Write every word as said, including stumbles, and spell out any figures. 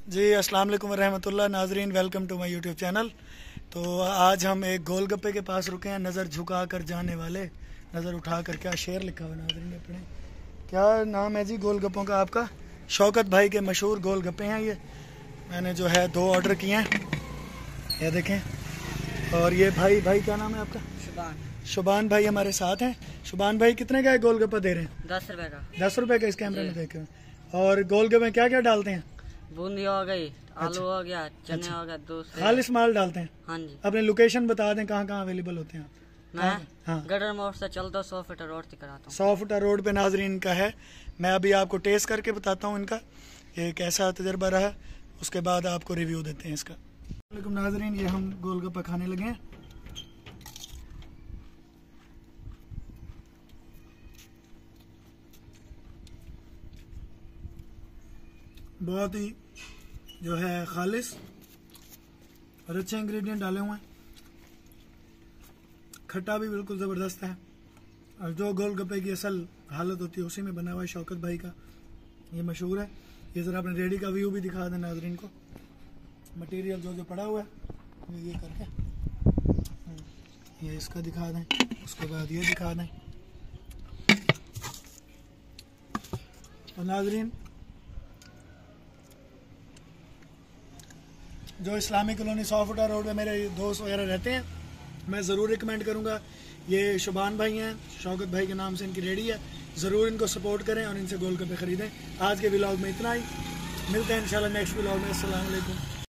जी अस्सलाम वालेकुम रहमतुल्लाह नाजरीन, welcome to my YouTube channel. तो आज हम एक गोलगप्पे के पास रुके हैं। नज़र झुका कर जाने वाले नज़र उठा कर, क्या शेर लिखा हुआ नाजरीन अपने, क्या नाम है जी गोलगप्पों का आपका? शौकत भाई के मशहूर गोलगप्पे हैं ये। मैंने जो है दो ऑर्डर किए हैं, ये देखें। और ये भाई भाई क्या नाम है आपका? शुबान। शुबान भाई हमारे साथ हैं। शुबान भाई कितने का है गोलगप्पा दे रहे हैं? दस रुपए का। दस रुपए का इस कैमरे में देखे। और गोलगप्पे में क्या क्या डालते हैं? बूंदी हो गई, आलू अच्छा। हो गया, चने अच्छा। हो गया, दूसरे खालिस माल डालते हैं। हाँ जी। अपने लोकेशन बता दें कहाँ कहाँ अवेलेबल होते हैं आप? मैं हाँ, गडर मोड़ से चलता सौ फीट रोड से कराता हूँ। सौ फुटा रोड पे नाजरीन का है। मैं अभी आपको टेस्ट करके बताता हूँ इनका ये कैसा तजर्बा रहा, उसके बाद आपको रिव्यू देते हैं इसका। वालेकुम नाजरीन, ये हम गोलगप्पा खाने लगे हैं। बहुत ही जो है खालिस और अच्छे इंग्रेडिएंट डाले हुए हैं। खट्टा भी बिल्कुल ज़बरदस्त है। और जो गोलगप्पे की असल हालत होती है उसी में बना हुआ है। शौकत भाई का ये मशहूर है। ये ज़रा अपने रेडी का व्यू भी दिखा दें नाजरीन को। मटेरियल जो जो पड़ा हुआ है ये ये करके ये इसका दिखा दें, उसके बाद ये दिखा दें। और नाजरीन जो इस्लामी कॉलोनी सौ फुटा रोड पे मेरे दोस्त वगैरह रहते हैं, मैं ज़रूर रिकमेंड करूँगा। ये शुबान भाई हैं, शौकत भाई के नाम से इनकी रेडी है। ज़रूर इनको सपोर्ट करें और इनसे गोलगप्पे ख़रीदें। आज के व्लॉग में इतना ही, मिलते हैं इंशाल्लाह नेक्स्ट व्लॉग में। अस्सलाम वालेकुम।